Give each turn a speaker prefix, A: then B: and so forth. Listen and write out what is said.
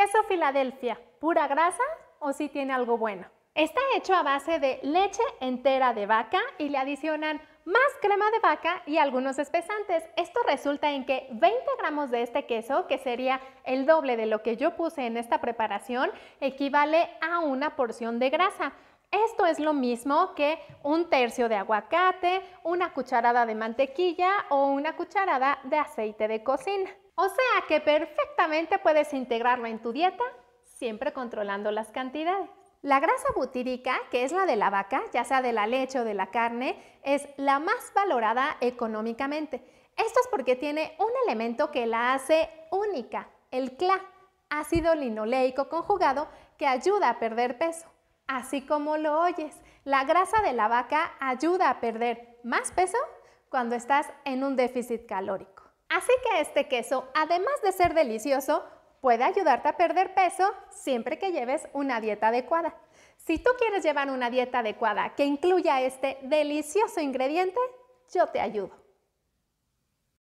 A: Queso Filadelfia, ¿pura grasa o si tiene algo bueno? Está hecho a base de leche entera de vaca y le adicionan más crema de vaca y algunos espesantes. Esto resulta en que 20 gramos de este queso, que sería el doble de lo que yo puse en esta preparación, equivale a una porción de grasa. Esto es lo mismo que un tercio de aguacate, una cucharada de mantequilla o una cucharada de aceite de cocina. O sea que perfectamente puedes integrarlo en tu dieta, siempre controlando las cantidades. La grasa butírica, que es la de la vaca, ya sea de la leche o de la carne, es la más valorada económicamente. Esto es porque tiene un elemento que la hace única, el CLA, ácido linoleico conjugado, que ayuda a perder peso. Así como lo oyes, la grasa de la vaca ayuda a perder más peso cuando estás en un déficit calórico. Así que este queso, además de ser delicioso, puede ayudarte a perder peso siempre que lleves una dieta adecuada. Si tú quieres llevar una dieta adecuada que incluya este delicioso ingrediente, yo te ayudo.